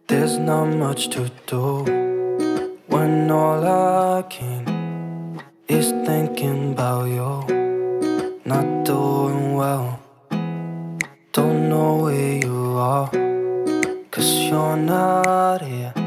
There's not much to do when all I can is thinking about you. Not doing well, don't know where you are, 'cause you're not here.